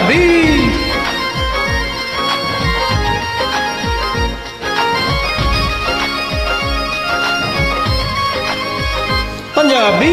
पंजाबी पंजाबी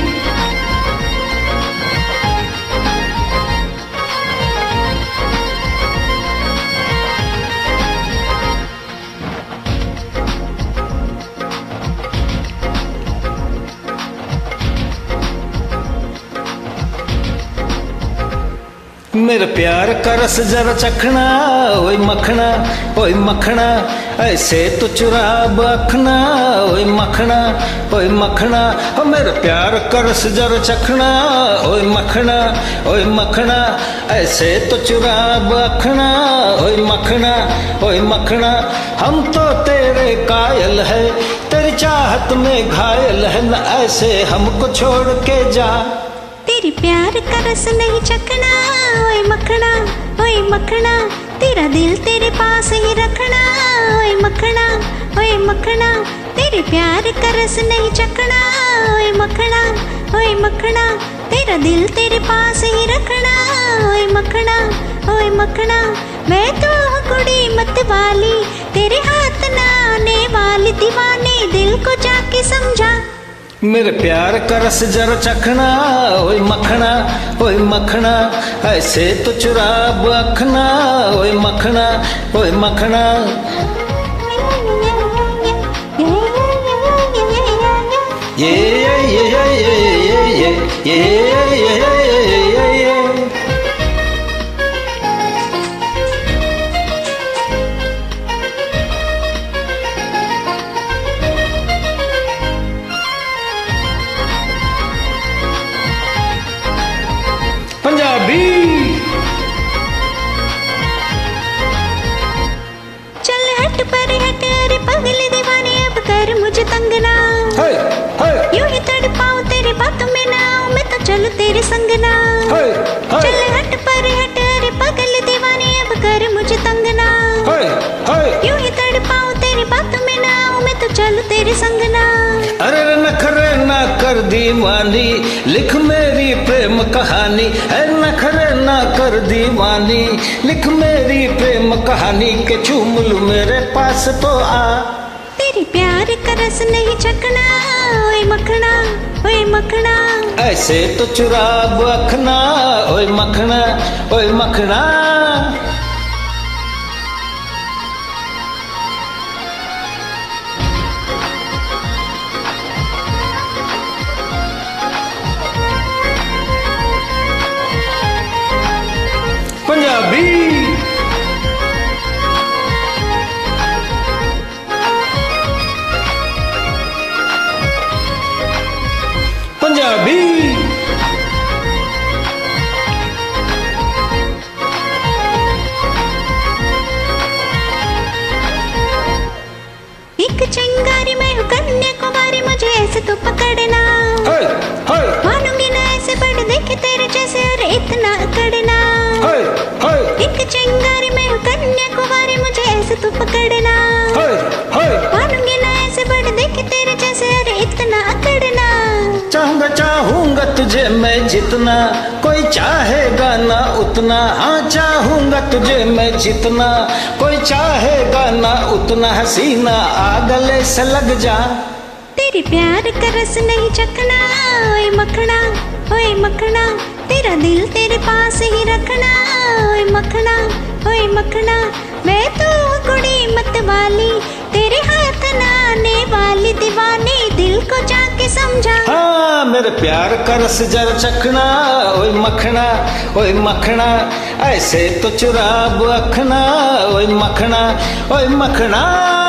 मेरे प्यार का रस जरा चखना, ओए मखना, ओए मखना, ऐसे तो चुरा बखना, ओए मखना, ओए मखना, ओ मेरे प्यार का रस जरा चखना, ओए मखना, ओए मखना, ऐसे तो चुरा बखना, ओए मखना, ओए मखना, हम तो तेरे कायल है, तेरी चाहत में घायल है, न ऐसे हमको छोड़ के जा। तेरी प्यार का रस नहीं चखना, ओए मखना, ओए मखना, तेरा दिल तेरे पास ही रखना, ओए मखना, ओए मखना, तेरे प्यार का रस नहीं चखना, ओए मखना, ओए मखना, तेरा दिल तेरे पास ही रखना, ओए मखना, ओए मखना, मैं तो हूँ कुड़ी मत वाली, तेरे हाथ ना आने वाली, दीवाने दिल को जाके समझा। मेरे प्यार का रस जरा चखना, ओए मखना, ओए मखना, ऐसे तो चुरा बखना, ओए मखना, ओए मखना। ये ये ये ये ये ये ये ये पंजाबी चल हट पर हट, अरे पगले दीवाने अब कर मुझे तंग ना, यूं ही तड़पाऊं तेरी बातों में ना आऊं, मैं तो चलूं तेरे संग ना। चल हट पर हट, अरे पगले दीवाने अब कर मुझे तंग ना, यूं ही तड़पाऊं तेरी बातों में ना आऊं, मैं तो चलूं तेरे संग ना। अरे नखरे ना कर दीवानी, लिख मेरी प्रेम कहानी, है नखरे ना कर दीवानी, लिख मेरी प्रेम कहानी, के चूम लूं मेरे पास तो आ। तेरी प्यार का रस नहीं चखना, ओए मखना, ओए मखना, ऐसे तो चुरा बखना, ओए मखना, ओए मखना। पंजाबी पंजाबी एक चिंगारी मैं हूँ कन्याकुमारी, मुझे ऐसे तो पकड़ना, मानूंगी ना ऐसे बड़ देखे तेरे जैसे, अरे इतना अकड़ना। एक चिंगारी मैं हूँ कन्याकुमारी, मुझे ऐसे तो पकड़ना, मानूंगी ना ऐसे बड़ देखे तेरे जैसे, अरे इतना अकड़ना। चाहूंगा चाहूंगा तुझे मैं जितना, कोई चाहेगा ना उतना, हाँ चाहूंगा तुझे मैं जितना, कोई चाहेगा ना उतना, हसीना आ गले से लग जा। तेरी प्यार का रस नहीं चखना, ओए मखना, ओए मखना, तेरा दिल तेरे पास ही रखना, ओए मखना, ओए मखना, मैं तो कुड़ी मत वाली, तेरे हाथ ना आने वाली, दीवाने दिल को जाके समझा। हाँ मेरे प्यार का रस जरा चखना, ओए मखना, ओए मखना, ऐसे तो चुरा बखना, ओए मखना, ओए मखना।